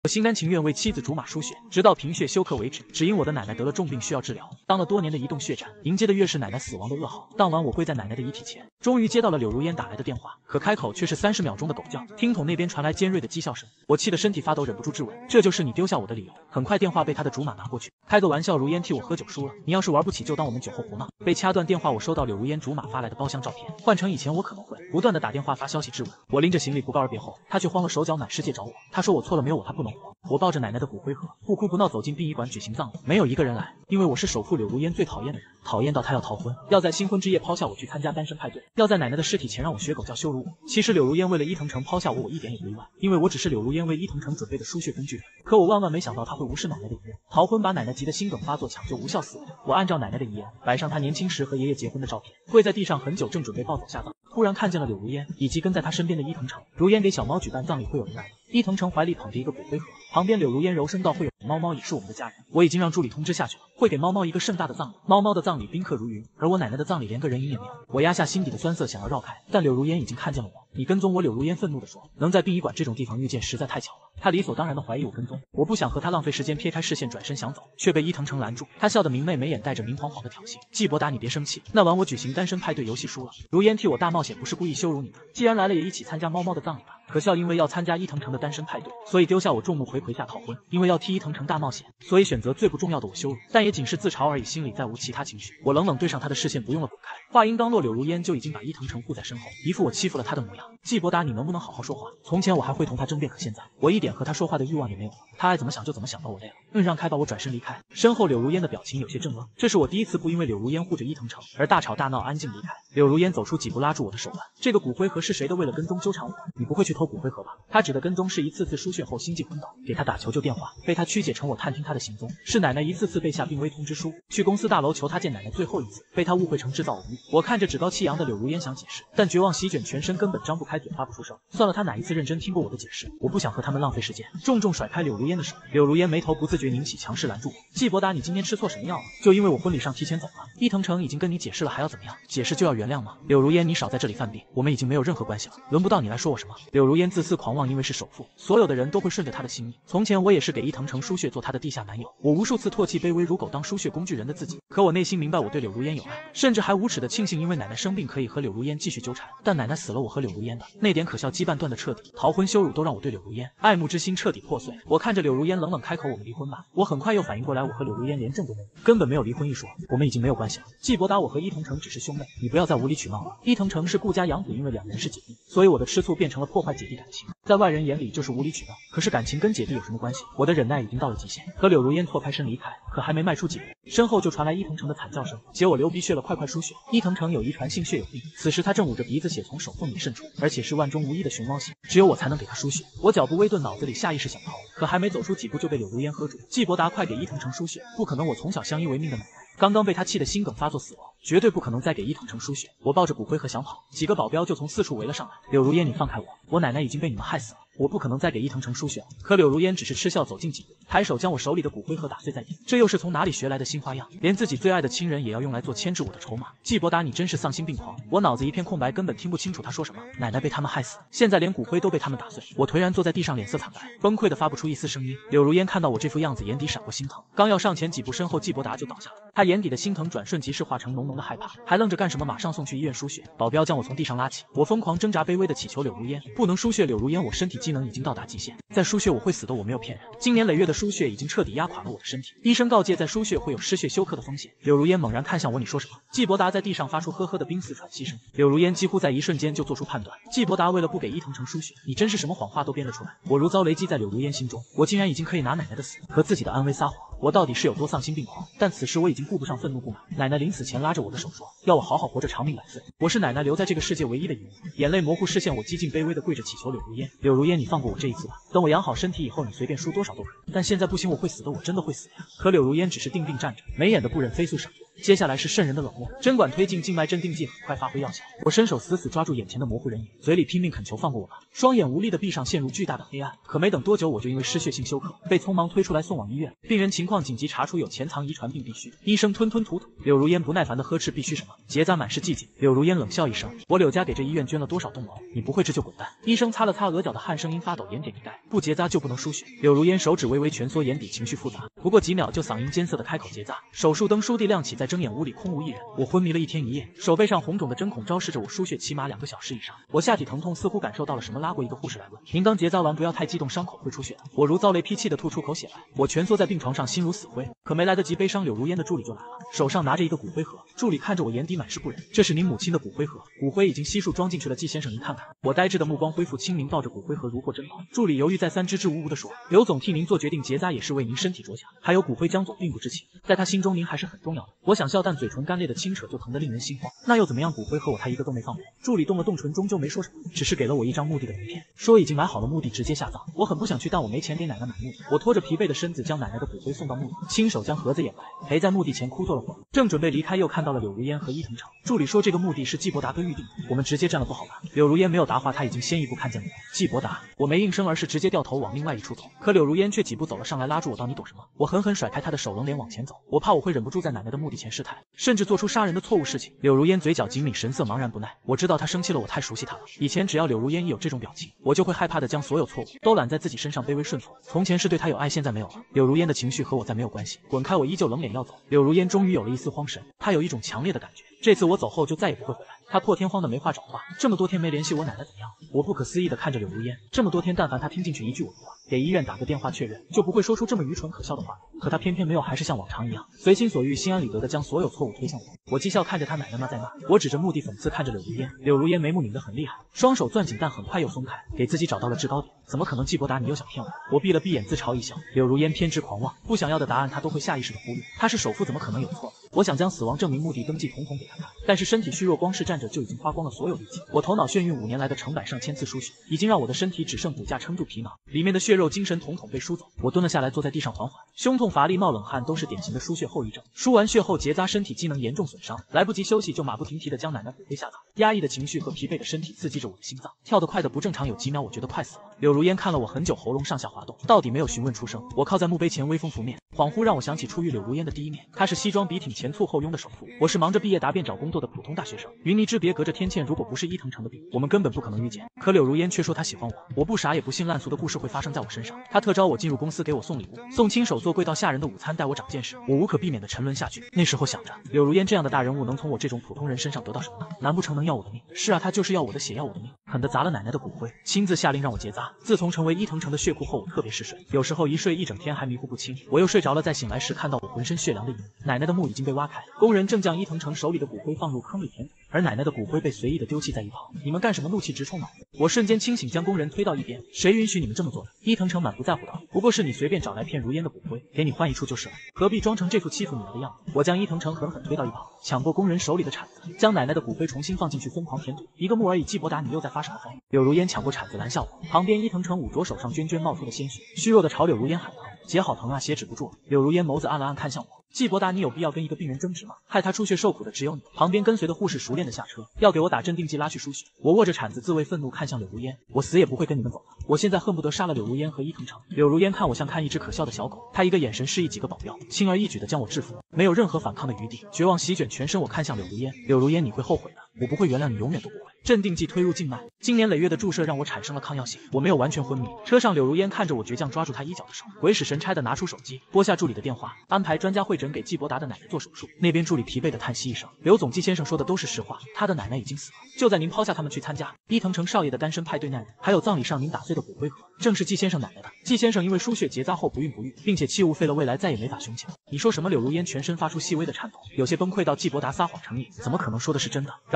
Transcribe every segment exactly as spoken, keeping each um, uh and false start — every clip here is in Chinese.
我心甘情愿为妻子竹马输血，直到贫血休克为止，只因我的奶奶得了重病需要治疗。当了多年的移动血站，迎接的越是奶奶死亡的噩耗。当晚我跪在奶奶的遗体前，终于接到了柳如烟打来的电话，可开口却是三十秒钟的狗叫。听筒那边传来尖锐的讥笑声，我气得身体发抖，忍不住质问：这就是你丢下我的理由？很快电话被他的竹马拿过去，开个玩笑，如烟替我喝酒输了，你要是玩不起就当我们酒后胡闹。被掐断电话，我收到柳如烟竹马发来的包厢照片，换成以前我可能会不断的打电话发消息质问。我拎着行李不告而别后，他却慌了手脚满世界找我。他说我错了，没有我他不能活。我抱着奶奶的骨灰盒，不哭不闹走进殡仪馆举行葬礼，没有一个人来，因为我是首富柳如烟最讨厌的人，讨厌到他要逃婚，要在新婚之夜抛下我去参加单身派对，要在奶奶的尸体前让我学狗叫羞辱我。其实柳如烟为了伊藤诚抛下我，我一点也不意外，因为我只是柳如烟为伊藤诚准备的输血工具人。可我万万没想到他会无视奶奶的遗愿，逃婚把奶奶急得心梗发作，抢救无效死亡。我按照奶奶的遗言，摆上她年轻时和爷爷结婚的照片，跪在地上很久，正准备抱走下葬，忽然看见了柳如烟以及跟在她身边的伊藤诚。如烟给小猫举办葬礼会有人来吗？伊藤诚怀里捧着一个骨灰盒，旁边柳如烟柔声道：会有猫猫也是我们的家人，我已经让助理通知下去了，会给猫猫一个盛大的葬礼。猫猫的葬礼宾客如云，而我奶奶的葬礼连个人影也没有。我压下心底的酸涩，想要绕开，但柳如烟已经看见了我。你跟踪我？柳如烟愤怒地说。能在殡仪馆这种地方遇见实在太巧了，他理所当然地怀疑我跟踪。我不想和他浪费时间，撇开视线转身想走，却被伊藤诚拦住。他笑得明媚，眉眼带着明晃晃的挑衅。季伯达，你别生气，那晚我举行单身派对游戏输了，如烟替我大冒险，不是故意羞辱你的。既然来了，也一起参加猫猫的葬礼吧。可笑因为要参加伊藤诚的单身派对，所以丢下我众目睽睽下逃婚；因为要替伊藤诚大冒险，所以选择最不重要的我羞辱。但也仅是自嘲而已，心里再无其他情绪。我冷冷对上他的视线，不用了，滚开！话音刚落，柳如烟就已经把伊藤诚护在身后，一副我欺负了他的模样。季伯达，你能不能好好说话？从前我还会同他争辩，可现在我一点和他说话的欲望也没有了。他爱怎么想就怎么想吧，我累了。嗯，让开吧，我转身离开。身后柳如烟的表情有些怔愣，这是我第一次不因为柳如烟护着伊藤诚而大吵大闹，安静离开。柳如烟走出几步，拉住我的手腕。这个骨灰盒是谁的？为了跟踪纠缠我，你不会去偷骨灰盒吧？他指的跟踪是一次次输血后心悸昏倒，给他打求救电话，被他曲解成我探听他的行踪，是奶奶一次次被下病危通知书，去公司大楼求他见奶奶最后一次，被他误会成制造偶遇。我看着趾高气扬的柳如烟想解释，但绝望席卷全身，根本张不开嘴，发不出声。算了，他哪一次认真听过我的解释？我不想和他们浪费时间，重重甩开柳如烟的手。柳如烟眉头不自觉拧起，强势拦住我。季伯达，你今天吃错什么药了？就因为我婚礼上提前走了？伊藤诚已经跟你解释了，还要怎么样？解释就要原谅吗？柳如烟，你少在这里犯病，我们已经没有任何关系了，轮不到你来说我什么。柳如烟自私狂妄，因为是首富，所有的人都会顺着他的心意。从前我也是给伊藤诚输血，做他的地下男友，我无数次唾弃卑微如狗当输血工具人的自己，可我内心明白我对柳如烟有爱，甚至还无耻的庆幸因为奶奶生病可以和柳如烟继续纠缠，但奶奶死了，我和柳如烟的那点可笑羁绊断得彻底，逃婚羞辱都让我对柳如烟爱慕之心彻底破碎。我看着柳如烟冷冷开口，我们离婚吧。我很快又反应过来，我和柳如烟连证都没有，根本没有离婚一说，我们已经没有关系了。季伯达，我和伊藤诚只是兄妹，你不要再无理取闹了。伊藤诚是顾家养子，因为两人是姐弟，所以我的吃醋变成了破坏姐弟感情，在外人眼里就是无理取闹，可是感情跟姐弟有什么关系？我的忍耐已经到了极限，和柳如烟错开身离开，可还没迈出几步，身后就传来伊藤诚的惨叫声，姐我流鼻血了，快快输血！伊藤诚有遗传性血友病，此时他正捂着鼻子，血从手缝里渗出，而且是万中无一的熊猫血，只有我才能给他输血。我脚步微顿，脑子里下意识想逃，可还没走出几步就被柳如烟喝住。季伯达，快给伊藤诚输血！不可能，我从小相依为命的奶奶刚刚被他气得心梗发作死亡，绝对不可能再给伊藤诚输血。我抱着骨灰盒想跑，几个保镖就从四处围了上来。柳如烟，你放开我，我奶奶已经被你们害死了，我不可能再给伊藤诚输血了。可柳如烟只是嗤笑走近几步，抬手将我手里的骨灰盒打碎在地。这又是从哪里学来的新花样？连自己最爱的亲人也要用来做牵制我的筹码。季伯达，你真是丧心病狂！我脑子一片空白，根本听不清楚他说什么。奶奶被他们害死，现在连骨灰都被他们打碎。我颓然坐在地上，脸色惨白，崩溃的发不出一丝声音。柳如烟看到我这副样子，眼底闪过心疼，刚要上前几步，身后季伯达就倒下了。他眼底的心疼转瞬即逝，化成浓浓的害怕，还愣着干什么？马上送去医院输血。保镖将我从地上拉起，我疯狂挣扎，卑微的祈求柳如烟不能输血。柳如烟，我身体机能已经到达极限，再输血我会死的，我没有骗人。经年累月的输血已经彻底压垮了我的身体，医生告诫再输血会有失血休克的风险。柳如烟猛然看向我，你说什么？季伯达在地上发出呵呵的濒死喘息声。柳如烟几乎在一瞬间就做出判断，季伯达为了不给伊藤诚输血，你真是什么谎话都编得出来。我如遭雷击，在柳如烟心中，我竟然已经可以拿奶奶的死和自己的安危撒谎。我到底是有多丧心病狂？但此时我已经顾不上愤怒不满。奶奶临死前拉着我的手说，要我好好活着，长命百岁。我是奶奶留在这个世界唯一的遗物。眼泪模糊视线，我几近卑微的跪着祈求柳如烟，柳如烟，你放过我这一次吧。等我养好身体以后，你随便输多少都可以。但现在不行，我会死的，我真的会死呀。可柳如烟只是定定站着，眉眼的不忍飞速闪过。 接下来是瘆人的冷漠。针管推进静脉镇定剂很快发挥药效，我伸手死死抓住眼前的模糊人影，嘴里拼命恳求放过我吧。双眼无力的闭上，陷入巨大的黑暗。可没等多久，我就因为失血性休克被匆忙推出来送往医院。病人情况紧急，查出有潜藏遗传病，必须。医生吞吞吐吐。柳如烟不耐烦的呵斥：必须什么？结扎满是寂静。柳如烟冷笑一声：我柳家给这医院捐了多少栋楼？你不会治就滚蛋。医生擦了擦额角的汗，声音发抖，言简意赅：不结扎就不能输血。柳如烟手指微微蜷缩，眼底情绪复杂。不过几秒就嗓音艰涩的开口结扎。手术灯倏地亮起，在睁眼屋里空无一人。我昏迷了一天一夜，手背上红肿的针孔昭示着我输血起码两个小时以上。我下体疼痛，似乎感受到了什么，拉过一个护士来问：您刚结扎完，不要太激动，伤口会出血的。我如遭雷劈，气得吐出口血来。我蜷缩在病床上，心如死灰。可没来得及悲伤，柳如烟的助理就来了，手上拿着一个骨灰盒。助理看着我，眼底满是不忍。这是您母亲的骨灰盒，骨灰已经悉数装进去了，季先生您看看。我呆滞的目光恢复清明，抱着骨灰盒如获珍宝。助理犹豫再三，支支吾吾地说：刘总替您做决定，结扎也是为您身体着想，还有骨灰，江总并不知情，在他心中您还是很重要的。我想笑，但嘴唇干裂的轻扯就疼得令人心慌。那又怎么样？骨灰盒我他一个都没放过。助理动了动唇，终究没说什么，只是给了我一张墓地的名片，说已经买好了墓地，直接下葬。我很不想去，但我没钱给奶奶买墓地。我拖着疲惫的身子将奶奶的骨灰送到墓地，亲手将盒子掩埋，陪在墓地前哭坐了会儿。正准备离开，又看到了柳如烟和伊藤诚。助理说这个墓地是季伯达哥预定的，我们直接占了不好吧？柳如烟没有答话，他已经先一步看见了我。季伯达，我没应声，而是直接掉头往另外一处走。可柳如烟却几步走了上来，拉住我道：你懂什么？我狠狠甩开他的手，冷脸往前走。我怕我会忍不住在奶奶的墓地前失态，甚至做出杀人的错误事情。柳如烟嘴角紧抿，神色茫然不耐。我知道他生气了，我太熟悉他了。以前只要柳如烟一有这种表情，我就会害怕的将所有错误都揽在自己身上，卑微顺从。从前是对他有爱，现在没有了。柳如烟的情绪和我再没有关系，滚开！我依旧冷脸要走。柳如烟终于有了一丝慌神，她有一种强烈的感觉，这次我走后就再也不会回来。她破天荒的没话找话，这么多天没联系我奶奶怎样？我不可思议的看着柳如烟，这么多天但凡她听进去一句我的话，给医院打个电话确认，就不会说出这么愚蠢可笑的话。可她偏偏没有，还是像往常一样随心所欲，心安理得的将所有错误推向我。我讥笑看着她奶奶妈在骂，我指着墓地讽刺看着柳如烟。柳如烟眉目拧得很厉害，双手攥紧，但很快又松开，给自己找到了制高点。怎么可能？季伯达，你又想骗我？我闭了闭眼，自嘲一笑。柳如烟偏执狂妄，不想要的答案她都会下意识的忽略。她是首富，怎么可能有错？我想将死亡证明、墓地登记统统给她看，但是身体虚弱，光是站着就已经花光了所有力气。我头脑眩晕，五年来的成百上千次输血，已经让我的身体只剩骨架撑住皮囊，里面的血肉精神统统被输走。我蹲了下来，坐在地上缓缓，胸痛乏力，冒冷汗，都是典型的输血后遗症。输完血后结扎，身体机能严重损伤，来不及休息就马不停蹄地将奶奶骨灰下葬。压抑的情绪和疲惫的身体刺激着我的心脏，跳得快的不正常，有几秒我觉得快死了。柳如烟看了我很久，喉咙上下滑动，到底没有询问出声。我靠在墓碑前，微风拂面，恍惚让我想起初遇柳如烟的第一面。她是西装笔挺、前簇后拥的首富，我是忙着毕业答辩找工作的普通大学生。云泥之别，隔着天堑，如果不是伊藤诚的病，我们根本不可能遇见。可柳如烟却说她喜欢我，我不傻也不信烂俗的故事会发生在我身上。她特招我进入公司，给我送礼物，送亲手做贵到吓人的午餐，带我长见识。我无可避免的沉沦下去。那时候想着，柳如烟这样的大人物能从我这种普通人身上得到什么呢？难不成能要我的命？是啊，她就是要我的血，要我的命。狠地砸了奶奶的骨灰，亲自下令让我结扎。自从成为伊藤诚的血库后，我特别嗜睡，有时候一睡一整天还迷糊不清。我又睡着了，再醒来时看到我浑身血凉的一幕，奶奶的墓已经被挖开，工人正将伊藤诚手里的骨灰放入坑里填土，而奶奶的骨灰被随意的丢弃在一旁。你们干什么？怒气直冲脑子。我瞬间清醒，将工人推到一边。谁允许你们这么做的？伊藤诚满不在乎道。不过是你随便找来骗如烟的骨灰，给你换一处就是了，何必装成这副欺负女儿的样子？我将伊藤诚狠狠推到一旁，抢过工人手里的铲子，将奶奶的骨灰重新放进去，疯狂填土。一个木而已，季伯达，你又在发什么疯？柳如烟抢过铲子拦下我，旁边伊藤诚捂着手上涓涓冒出的鲜血，虚弱的朝柳如烟喊疼：姐好疼啊，血止不住了。柳如烟眸子暗了暗，看向我。季伯达，你有必要跟一个病人争执吗？害他出血受苦的只有你。旁边跟随的护士熟练的下车，要给我打镇定剂，拉去输血。我握着铲子，自卫愤怒，看向柳如烟，我死也不会跟你们走的。我现在恨不得杀了柳如烟和伊藤诚。柳如烟看我像看一只可笑的小狗，她一个眼神示意几个保镖，轻而易举的将我制服，没有任何反抗的余地。绝望席卷全身，我看向柳如烟，柳如烟，你会后悔的，我不会原谅你，永远都不会。镇定剂推入静脉，经年累月的注射让我产生了抗药性，我没有完全昏迷。车上柳如烟看着我倔强抓住她衣角的手，鬼使神差的拿出手机，拨下助理的电话，安排专家会诊给季伯达的奶奶做手术。那边助理疲惫的叹息一声，刘总，季先生说的都是实话，他的奶奶已经死了，就在您抛下他们去参加伊藤诚少爷的单身派对那日，还有葬礼上您打碎的骨灰盒，正是季先生奶奶的。季先生因为输血结扎后不孕不育，并且气误废了未来再也没法胸前。你说什么？柳如烟全身发出细微的颤抖，有些崩溃到季伯达撒谎成瘾，怎么可能说的是真的？饶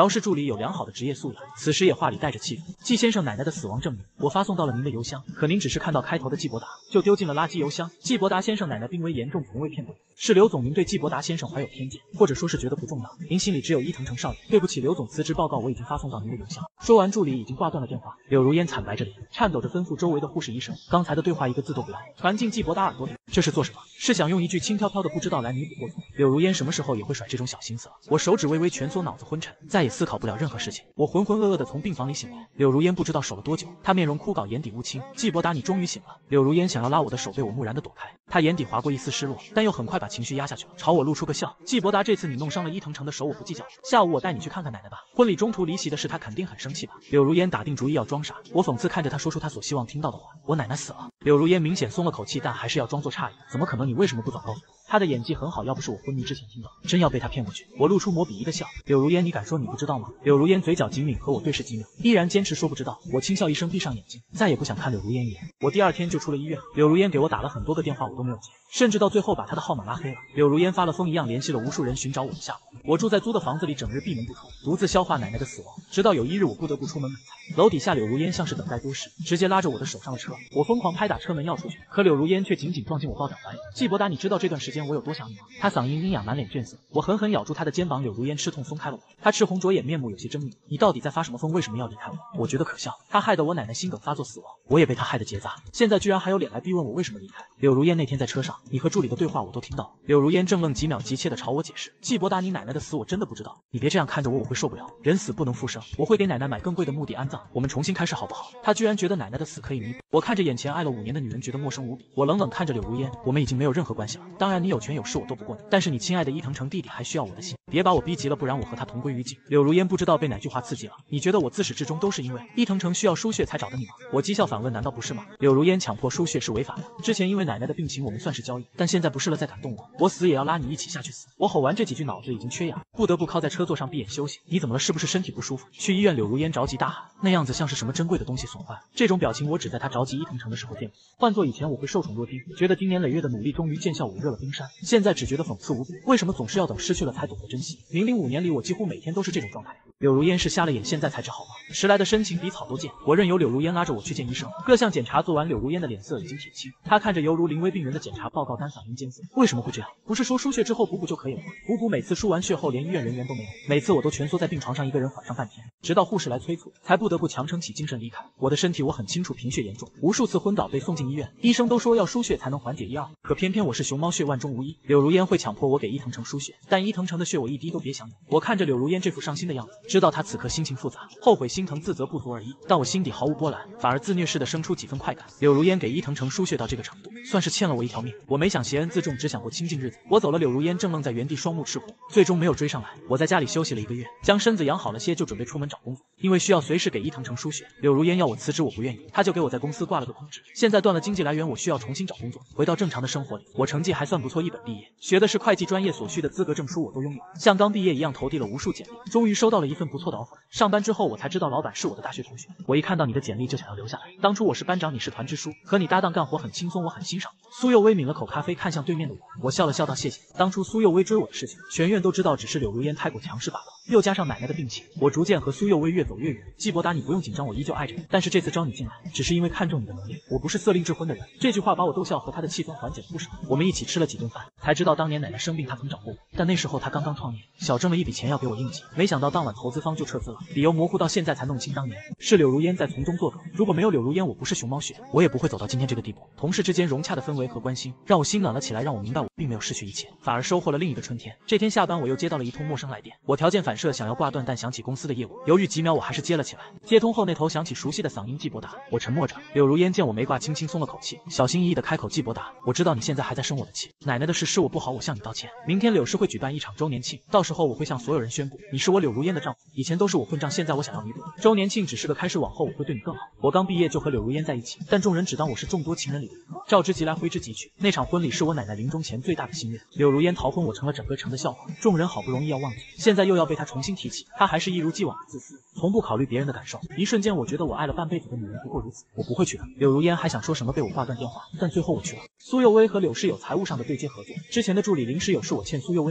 饶氏助理有良好的职业素养，此时也话里带着气愤。季先生奶奶的死亡证明，我发送到了您的邮箱，可您只是看到开头的季伯达，就丢进了垃圾邮箱。季伯达先生奶奶病危严重，从未骗过您。是刘总您对季伯达先生怀有偏见，或者说是觉得不重要，您心里只有伊藤诚少爷。对不起，刘总，辞职报告我已经发送到您的邮箱。说完，助理已经挂断了电话。柳如烟惨白着脸，颤抖着吩咐周围的护士医生，刚才的对话一个字都不要传进季伯达耳朵里。这是做什么？是想用一句轻飘飘的不知道来弥补过错？柳如烟什么时候也会甩这种小心思了？我手指微微蜷缩，脑子昏沉，再也思考不了任何事情。我浑浑噩噩的从病房里醒来。柳如烟不知道守了多久，她面容枯槁，眼底乌青。季伯达，你终于醒了。柳如烟想要拉我的手，被我木然的躲开。她眼底划过一丝失落，但又很快把情绪压下去了，朝我露出个笑。季伯达，这次你弄伤了伊藤诚的手，我不计较。下午我带你去看看奶奶吧。婚礼中途离席的事，她肯定很生气吧？柳如烟打定主意要装傻。我讽刺看着她，说出她所希望听到的话：我奶奶死了。柳如烟明显松了口气，但还是要装作诧异。怎么可能？你为什么不早告诉我？他的演技很好，要不是我昏迷之前听到，真要被他骗过去。我露出抹鄙夷的笑。柳如烟，你敢说你不知道吗？柳如烟嘴角紧抿，和我对视几秒，依然坚持说不知道。我轻笑一声，闭上眼睛，再也不想看柳如烟一眼。我第二天就出了医院，柳如烟给我打了很多个电话，我都没有接，甚至到最后把他的号码拉黑了。柳如烟发了疯一样联系了无数人寻找我的下落。我住在租的房子里，整日闭门不出，独自消化奶奶的死亡。直到有一日，我不得不出门买菜，楼底下柳如烟像是等待多时，直接拉着我的手上了车。我疯狂拍打车门要出去，可柳如烟却紧紧撞进我抱枕怀里。季伯达，你知道这段时间我有多想你吗？他嗓音阴哑，满脸倦色。我狠狠咬住他的肩膀，柳如烟吃痛松开了我。他赤红着眼，面目有些狰狞。你到底在发什么疯？为什么要离开我？我觉得可笑，他害得我奶奶心梗发作死亡，我也被他害得结扎，现在居然还有脸来逼问我为什么离开。柳如烟，那天在车上，你和助理的对话我都听到了。柳如烟怔愣几秒，急切地朝我解释：季伯达，你奶奶的死我真的不知道，你别这样看着我，我会受不了。人死不能复生，我会给奶奶买更贵的墓地安葬，我们重新开始好不好？他居然觉得奶奶的死可以弥补。我看着眼前爱了五年的女人，觉得陌生无比。我冷冷看着柳如烟，我们已经没有任何关系了。当然你有权有势我斗不过你，但是你亲爱的伊藤诚弟弟还需要我的心，别把我逼急了，不然我和他同归于尽。柳如烟不知道被哪句话刺激了，你觉得我自始至终都是因为伊藤诚需要输血才找的你吗？我讥笑反问，难道不是吗？柳如烟，强迫输血是违法的，之前因为奶奶的病情我们算是交易，但现在不是了，再敢动我，我死也要拉你一起下去死。我吼完这几句，脑子已经缺氧，不得不靠在车座上闭眼休息。你怎么了？是不是身体不舒服？去医院。柳如烟着急大喊，那样子像是什么珍贵的东西损坏，这种表情我只在他着急伊藤诚的时候见过，换做以前我会受宠若惊，觉得经年累月的努力终于见效，我热了冰山。现在只觉得讽刺无比，为什么总是要等失去了才懂得珍惜？零零五年里我几乎每天都是这种状态。柳如烟是瞎了眼，现在才治好吗？迟来的深情比草都贱。我任由柳如烟拉着我去见医生，各项检查做完，柳如烟的脸色已经铁青，她看着犹如临危病人的检查报告单，嗓音艰涩。为什么会这样？不是说输血之后补补就可以了吗？补补每次输完血后连医院人员都没有，每次我都蜷缩在病床上一个人缓上半天，直到护士来催促，才不得不强撑起精神离开。我的身体我很清楚，贫血严重，无数次昏倒被送进医院，医生都说要输血才能缓解一二，可偏偏我是熊猫血万中无一。柳如烟会强迫我给伊藤诚输血，但伊藤诚的血我一滴都别想有。我看着柳如烟这副伤心的样子，知道她此刻心情复杂，后悔、心疼、自责不足而已，但我心底毫无波澜，反而自虐似的生出几分快感。柳如烟给伊藤诚输血到这个程度，算是欠了我一条命。我没想挟恩自重，只想过清静日子。我走了，柳如烟正愣在原地，双目赤红，最终没有追上来。我在家里休息了一个月，将身子养好了些，就准备出门找工作，因为需要随时给伊藤诚输血。柳如烟要我辞职，我不愿意，他就给我在公司挂了个空职。现在断了经济来源，我需要重新找工作，回到正常的生活里。我成绩还算不错，一本毕业，学的是会计专业，所需的资格证书我都拥有，像刚毕业一样投递了无数简历，终于收到了一份不错的 offer。上班之后我才知道老板是我的大学同学，我一看到你的简历就想要留下来。当初我是班长，你是团支书，和你搭档干活很轻松，我很欣赏。苏幼薇抿了口咖啡，看向对面的我，我笑了笑道谢谢。当初苏幼薇追我的事情，全院都知道，只是柳如烟太过强势罢了。又加上奶奶的病情，我逐渐和苏幼薇越走越远。季伯达，你不用紧张，我依旧爱着你，但是这次招你进来，只是因为看中你的能力，我不是色令智昏的人。这句话把我逗笑和他的气氛缓解了不少。我们一起吃了几顿饭，才知道当年奶奶生病他曾找过我，但那时候他刚刚创业，小挣了一笔钱要给我应急，没想到当晚投资方就撤资了，理由模糊到现在才弄清当年是柳如烟在从中作梗。如果没有柳如烟，我不是熊猫血，我也不会走到今天这个地步。同事之间融洽的氛围和关心让我心暖了起来，让我明白我并没有失去一切，反而收获了另一个春天。这天下班我又接到了一通陌生来电，我条件反射想要挂断，但想起公司的业务，犹豫几秒我还是接了起来。接通后那头响起熟悉的嗓音，季伯达。我沉默着，柳如烟见我没挂，轻轻松了口气，小心翼翼地开口，季伯达，我知道你现在还在生我的气，奶奶的事是我不好，我向你道歉。明天柳氏会举办一场周年庆，到时候我会向所有人宣布，你是我柳如烟的丈夫，以前都是我混账，现在我想要弥补。周年庆只是个开始，往后我会对你更好。我刚毕业就和柳如烟在一起，但众人只当我是众多情人里的一个，召之即来挥之即去。那场婚礼是我奶奶临终前最大的心愿，柳如烟逃婚，我成了整个城的笑话，众人好不容易要忘记，现在又要被她重新提起。她还是一如既往的自私，从不考虑别人的感受。一瞬间我觉得我爱了半辈子的女人不过如此，我不会去的。柳如烟还想说什么，被我挂断电话，但最后我去了。苏幼薇和柳氏有财务上的对接合作，之前的助理临时有事我欠苏幼薇很多，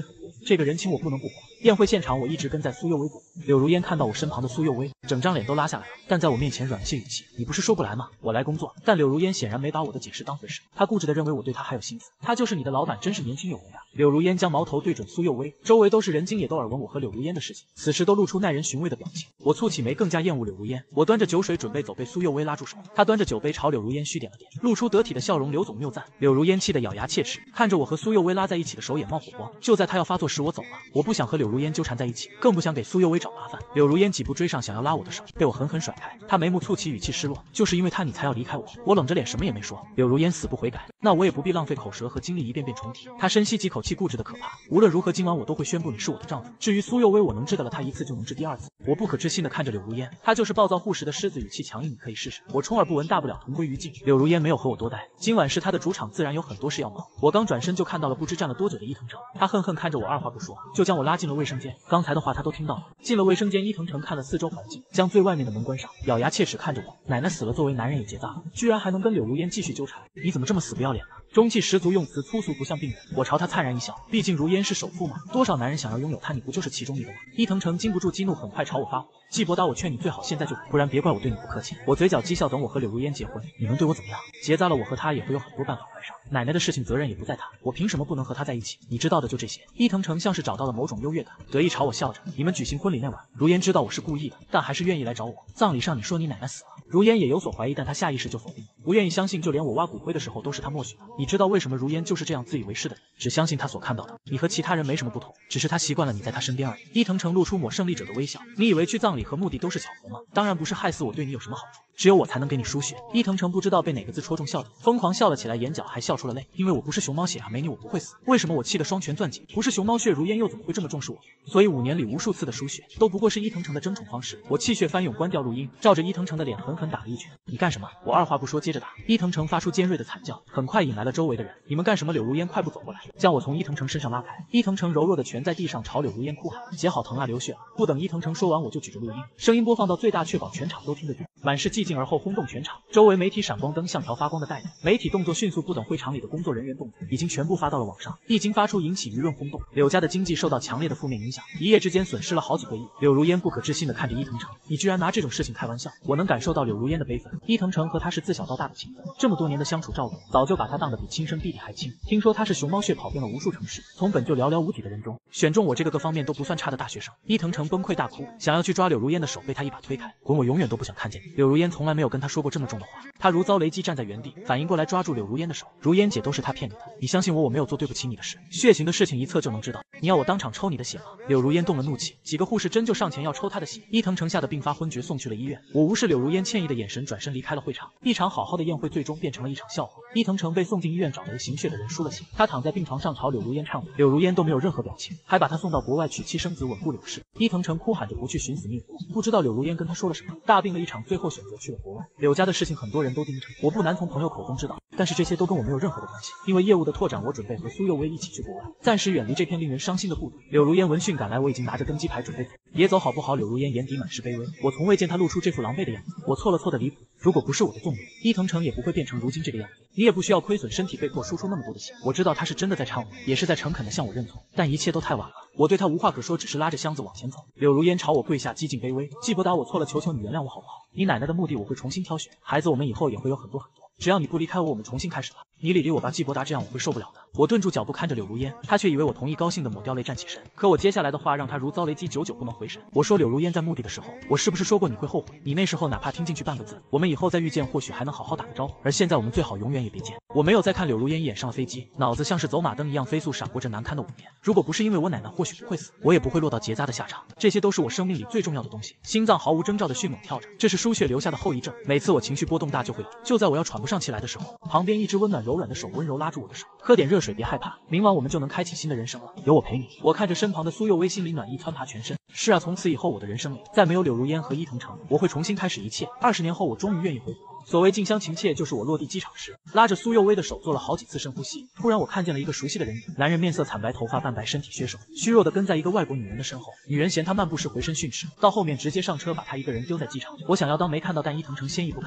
这个人情我不能不还。宴会现场，我一直跟在苏幼薇不顾。柳如烟看到我身旁的苏幼薇，整张脸都拉下来了，但在我面前软了些语气：“你不是说不来吗？我来工作。”但柳如烟显然没把我的解释当回事，她固执地认为我对她还有心思。他就是你的老板，真是年轻有为啊！柳如烟将矛头对准苏幼薇，周围都是人，精也都耳闻我和柳如烟的事情，此时都露出耐人寻味的表情。我蹙起眉，更加厌恶柳如烟。我端着酒水准备走，被苏幼薇拉住手。她端着酒杯朝柳如烟虚点了点，露出得体的笑容。刘总谬赞。柳如烟气得咬牙切齿，看着我和苏幼薇拉在一起的手也冒火光。就在她要发作时，我走了。我不想和柳如烟纠缠在一起，更不想给苏幼薇找麻烦。柳如烟几步追上，想要拉我的手，被我狠狠甩开。她眉目蹙起，语气失落：“就是因为他你才要离开我。”我冷着脸什么也没说。柳如烟死不悔改，那我也不必浪费口舌和精力一遍遍重提。她深吸几口气，固执的可怕。无论如何，今晚我都会宣布你是我的丈夫。至于苏幼薇，我能治得了她一次，就能治第二次。我不可置信的看着柳如烟，她就是暴躁护食的狮子，语气强硬，你可以试试。我充耳不闻，大不了同归于尽。柳如烟没有和我多待，今晚是她的主场，自然有很多事要忙。我刚转身就看到了不知站了多久的伊藤诚，他恨恨看着我，二话不说就将我拉进了卫生间。刚才的话他都听到了。进了卫生间，伊藤诚看了四周环境，将最外面的门关上，咬牙切齿看着我：“奶奶死了，作为男人也结扎了，居然还能跟柳如烟继续纠缠，你怎么这么死不要脸呢？”中气十足，用词粗俗，不像病人。我朝他灿然一笑，毕竟如烟是首富嘛，多少男人想要拥有她，你不就是其中一个吗？伊藤诚禁不住激怒，很快朝我发火：“季伯达，我劝你最好现在就，不然别怪我对你不客气。”我嘴角讥笑：“等我和柳如烟结婚，你能对我怎么样？结扎了，我和她也会有很多办法怀上。奶奶的事情责任也不在她，我凭什么不能和她在一起？你知道的就这些。”伊藤诚像是找到了某种优越感，得意朝我笑着：“你们举行婚礼那晚，如烟知道我是故意的，但还是愿意来找我。葬礼上你说你奶奶死了。”如烟也有所怀疑，但她下意识就否定，不愿意相信，就连我挖骨灰的时候都是她默许的。你知道为什么如烟就是这样自以为是的人，只相信她所看到的？你和其他人没什么不同，只是她习惯了你在她身边而已。伊藤诚露出抹胜利者的微笑：“你以为去葬礼和墓地都是巧合吗？当然不是，害死我对你有什么好处？只有我才能给你输血。”伊藤诚不知道被哪个字戳中笑点，疯狂笑了起来，眼角还笑出了泪。因为我不是熊猫血啊，没你我不会死。为什么我气得双拳攥紧？不是熊猫血，如烟又怎么会这么重视我？所以五年里无数次的输血，都不过是伊藤诚的争宠方式。我气血翻涌，关掉录音，照着伊藤诚的脸狠狠打了一拳。你干什么？我二话不说接着打。伊藤诚发出尖锐的惨叫，很快引来了周围的人。你们干什么？柳如烟快步走过来，将我从伊藤诚身上拉开。伊藤诚柔弱的拳在地上朝柳如烟哭喊：“姐好疼啊，流血了！”不等伊藤诚说完，我就举着录音，声音播放到最大，确保全场都听得见。满是寂静而后轰动全场，周围媒体闪光灯像条发光的带子，媒体动作迅速，不等会场里的工作人员动作，已经全部发到了网上。一经发出，引起舆论轰动。柳家的经济受到强烈的负面影响，一夜之间损失了好几个亿。柳如烟不可置信地看着伊藤诚：“你居然拿这种事情开玩笑！”我能感受到柳如烟的悲愤。伊藤诚和他是自小到大的情分，这么多年的相处照顾，早就把他当得比亲生弟弟还亲。听说他是熊猫血跑遍了无数城市，从本就寥寥无几的人中选中我这个各方面都不算差的大学生。伊藤诚崩溃大哭，想要去抓柳如烟的手，被他一把推开：“滚！我永远都不想看见你。”柳如烟从来没有跟他说过这么重的话，他如遭雷击，站在原地，反应过来抓住柳如烟的手：“如烟姐，都是他骗你的，你相信我，我没有做对不起你的事。血型的事情一测就能知道，你要我当场抽你的血吗？”柳如烟动了怒气，几个护士真就上前要抽她的血。伊藤诚吓得病发昏厥，送去了医院。我无视柳如烟歉意的眼神，转身离开了会场。一场好好的宴会最终变成了一场笑话。伊藤诚被送进医院，找了行血的人输了血，他躺在病床上朝柳如烟忏悔，柳如烟都没有任何表情，还把他送到国外娶妻生子，稳固柳氏。伊藤诚哭喊着不去寻死觅活，不知道柳如烟跟他说了什么，大病了一场，最后选择去了国外。柳家的事情很多人都盯着，我不难从朋友口中知道，但是这些都跟我没有任何的关系。因为业务的拓展，我准备和苏幼薇一起去国外，暂时远离这片令人伤心的故土。柳如烟闻讯赶来，我已经拿着登机牌准备走，也走好不好？柳如烟眼底满是卑微，我从未见她露出这副狼狈的样子。我错了，错的离谱。如果不是我的纵容，伊藤诚也不会变成如今这个样子。你也不需要亏损身体被迫输出那么多的血。我知道他是真的在忏悔，也是在诚恳的向我认错，但一切都太晚了。我对他无话可说，只是拉着箱子往前走。柳如烟朝我跪下，几近卑微：“季伯达，我错了，求求你原谅我好不好？你奶奶的墓地我会重新挑选，孩子我们以后也会有很多很多。只要你不离开我，我们重新开始吧。你理理我吧，季伯达，这样我会受不了的。”我顿住脚步看着柳如烟，她却以为我同意，高兴的抹掉泪站起身。可我接下来的话让她如遭雷击，久久不能回神。我说柳如烟在墓地的时候，我是不是说过你会后悔？你那时候哪怕听进去半个字，我们以后再遇见或许还能好好打个招呼。而现在我们最好永远也别见。我没有再看柳如烟一眼，上了飞机，脑子像是走马灯一样飞速闪过这难堪的五年。如果不是因为我奶奶，或许不会死，我也不会落到结扎的下场。这些都是我生命里最重要的东西。心脏毫无征兆的迅猛跳着，这是输血留下的后遗症。每次我情绪波动大就会有。就在我要喘不上气来的时候，旁边一只温暖柔软的手温柔拉住我的手：“喝点热水，别害怕，明晚我们就能开启新的人生了，有我陪你。”我看着身旁的苏幼薇，心里暖意湍爬全身。是啊，从此以后我的人生里再没有柳如烟和伊藤诚，我会重新开始一切。二十年后，我终于愿意回国。所谓近乡情怯，就是我落地机场时拉着苏幼薇的手做了好几次深呼吸。突然我看见了一个熟悉的人影，男人面色惨白，头发半白，身体削瘦，虚弱的跟在一个外国女人的身后。女人嫌他漫步时回身训斥，到后面直接上车把他一个人丢在机场。我想要当没看到，但伊藤诚先一步看到我。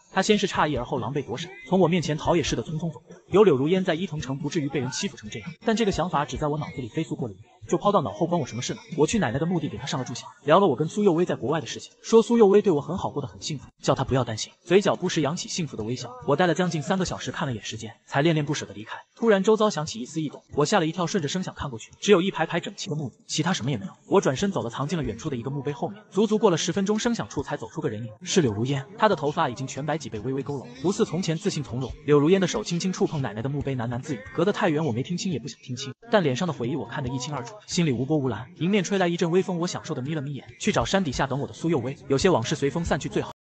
他先是诧异，而后狼狈躲闪，从我面前逃也似的匆匆走过。有柳如烟在伊藤城，不至于被人欺负成这样。但这个想法只在我脑子里飞速过了一秒，就抛到脑后，关我什么事呢？我去奶奶的墓地给他上了炷香，聊了我跟苏幼薇在国外的事情，说苏幼薇对我很好，过得很幸福，叫他不要担心，嘴角不时扬起幸福的微笑。我待了将近三个小时，看了眼时间，才恋恋不舍地离开。突然周遭响起一丝异动，我吓了一跳，顺着声响看过去，只有一排排整齐的木子，其他什么也没有。我转身走了，藏进了远处的一个墓碑后面。足足过了十分钟，声响处才走出个人影，是柳如烟。她的头发已经全白，脊背微微佝偻，不似从前自信从容。柳如烟的手轻轻触碰奶奶的墓碑，喃喃自语，隔得太远，我没听清，也不想听清，但脸上的悔意我看得一清二楚，心里无波无澜。迎面吹来一阵微风，我享受的眯了眯眼，去找山底下等我的苏幼薇。有些往事随风散去最好。